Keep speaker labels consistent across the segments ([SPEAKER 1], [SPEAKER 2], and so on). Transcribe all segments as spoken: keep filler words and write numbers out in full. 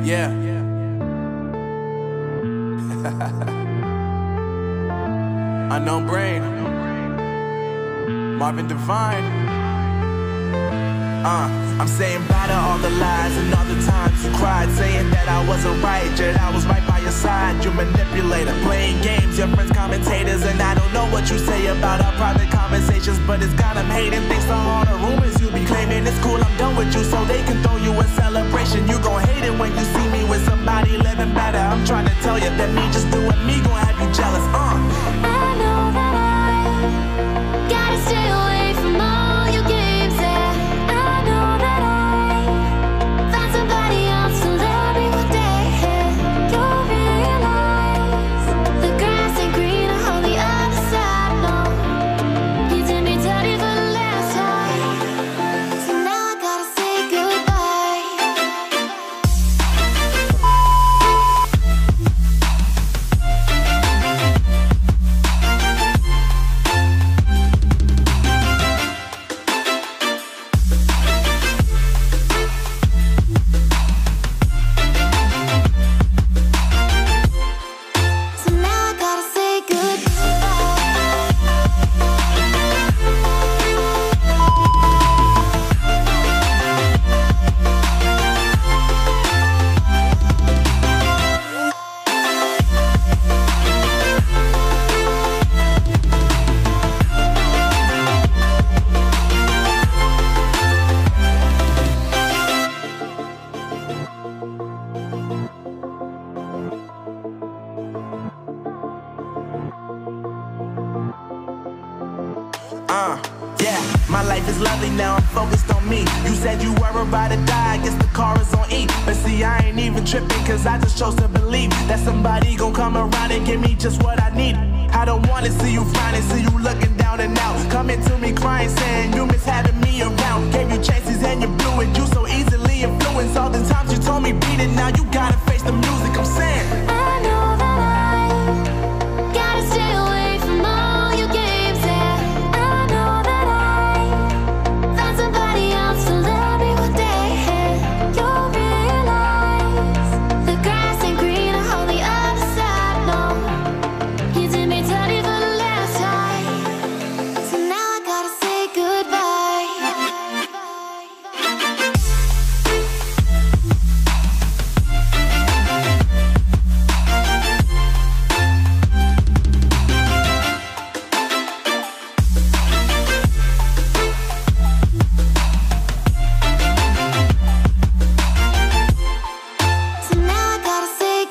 [SPEAKER 1] Yeah. Unknown Brain, Marvin Divine. Uh, I'm saying bye to all the lies and all the times you cried, saying that I wasn't right, yet I was right by your side. You manipulator, playing games, your friends commentators, and I don't know what you say about our private conversations, but it's got them hating. Thanks to all the rumors you be claiming. It's cool, I'm done with you, so they can throw you a celebration. You gon' hate it when you see me with somebody living better. I'm trying to tell you that me just doing me gon' have you jealous. Uh.
[SPEAKER 2] I know that I gotta stay away from all your games. Yeah, I know that I find somebody else to love me one day. You'll realize the grass ain't greener on the other side. No, you did me dirty for the last time, so now I gotta say goodbye. So now I gotta say
[SPEAKER 1] Uh, yeah, my life is lovely now, I'm focused on me. You said you were about to die, I guess the car is on E. But see, I ain't even tripping, cause I just chose to believe that somebody gon' come around and give me just what I need. I don't wanna see you frowning, see you looking down and out, coming to me crying, saying you miss having me around. Gave you chances and you blew it, you so easily influenced. All the times you told me beat it, now you gotta face the music. I'm saying
[SPEAKER 2] I know that I gotta stay away from all your games. Yeah, I know that I found somebody else to love me one day. You'll realize the grass ain't greener on the other side. No, you did me dirty for the last time, so now I gotta say goodbye. So now I gotta say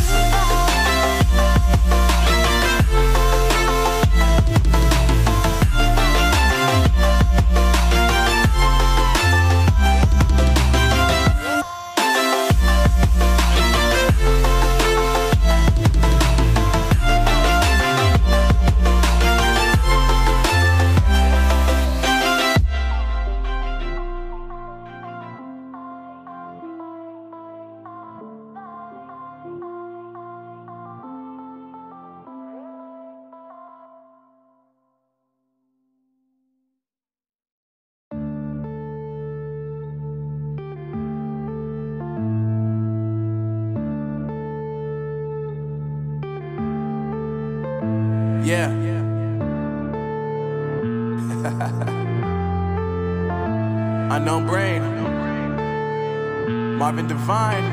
[SPEAKER 1] yeah. Unknown Brain, Marvin Divine.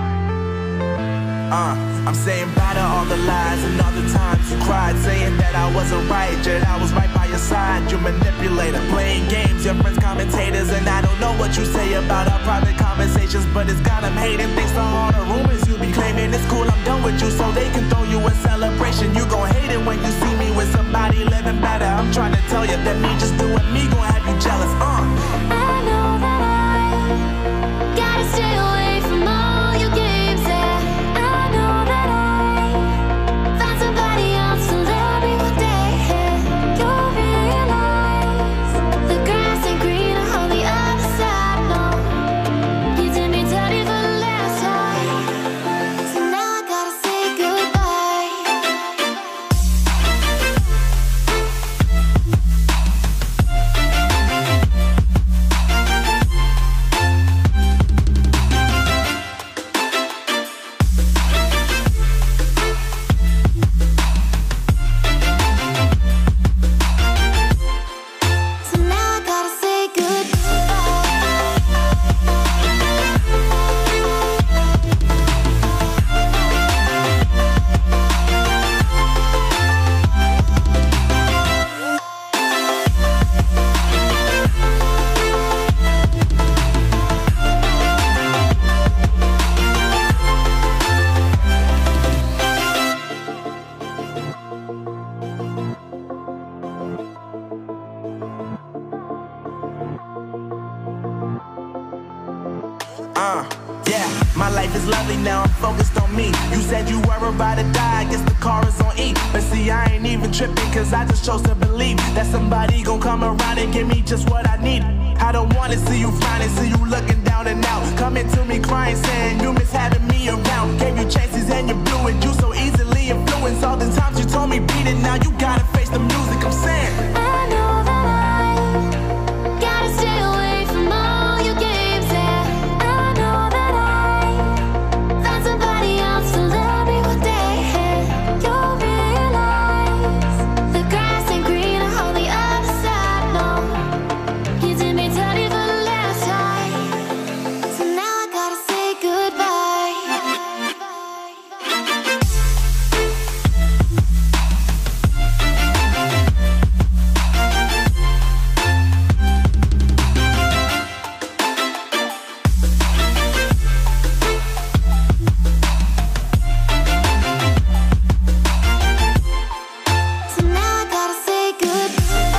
[SPEAKER 1] Uh, I'm saying bye to all the lies and all the times you cried, saying that I wasn't right, yet I was right by your side. You manipulator, playing games, your friends commentators, and I don't know what you say about our private conversations, but it's got them hating. Thanks to all the rumors you be claiming. It's cool, I'm done with you, so they can throw you a celebration. You gon' hate it when you see me with somebody living better. I'm trying to tell you that me just doing me gon' have you jealous. Uh.
[SPEAKER 2] I know that I gotta stay away from all your games. Yeah, I know that I found somebody else to love me one day. You'll realize the grass ain't greener on the other side. No, you did me dirty for the last time, so now I gotta say goodbye.
[SPEAKER 1] Uh, yeah, my life is lovely now, I'm focused on me. You said you were about to die, I guess the car is on E. But see, I ain't even tripping, cause I just chose to believe that somebody gon' come around and give me just what I need. I don't wanna see you finding, see you looking down and out, coming to me crying, saying you miss having me around. Gave you chances and you blew it, you so easily influenced. All the times you told me beat it, now you gotta face the music, I'm saying
[SPEAKER 2] I know that I gotta stay away from all your games, yeah. I know that I found somebody else to love me one day. You'll realize the grass ain't greener on the other side, no. You did me dirty for the last time, so now I gotta say goodbye. So now I gotta say goodbye.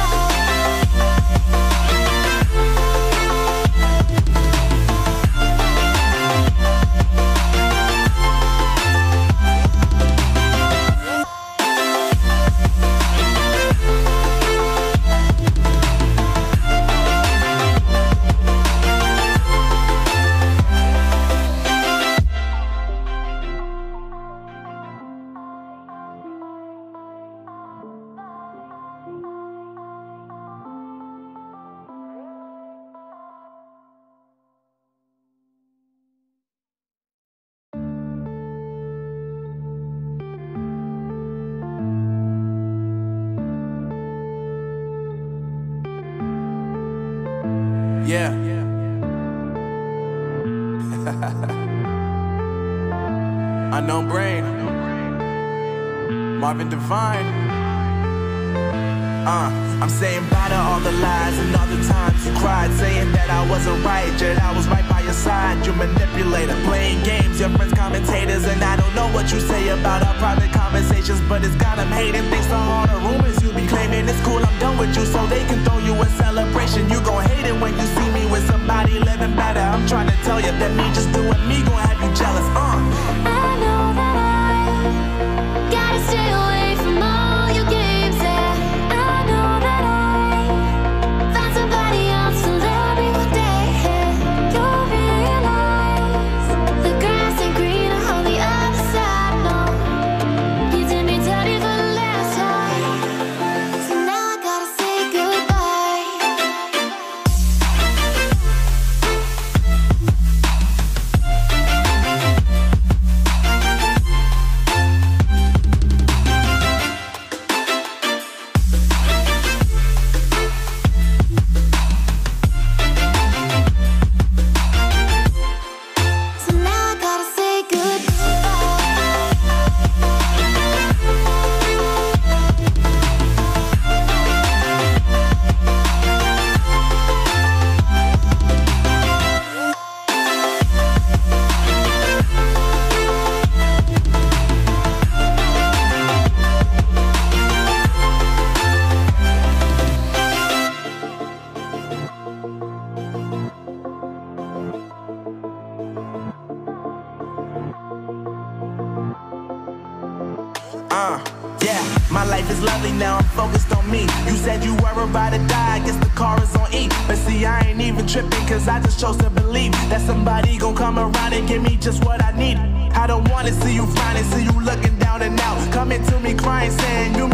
[SPEAKER 1] Yeah. Unknown Brain, Marvin Devine. Uh, I'm saying bye to all the lies and all the times you cried, saying that I wasn't right, yet I was right by your side. You manipulator, playing games, your friends commentators, and I don't know what you say about our private conversations, but it's got them hating. Thanks to all the rumors you be claiming, it's cool, I'm done with you, so they can throw you a celebration. You gon' hate it when you see me with somebody living better. I'm trying to tell you that me just doing me gon' have you jealous. Uh.
[SPEAKER 2] I know that I gotta stay away from all your games, yeah. I know that I found somebody else to love me one day. You'll realize the grass ain't greener on the other side, no. You did me dirty for the last time, so now I gotta say goodbye. So now I gotta say goodbye.
[SPEAKER 1] Uh, yeah, my life is lovely now, I'm focused on me. You said you were about to die, I guess the car is on E. But see, I ain't even tripping, cause I just chose to believe that somebody gon' come around and give me just what I need. I don't wanna see you finding, see you looking down and out, coming to me crying, saying you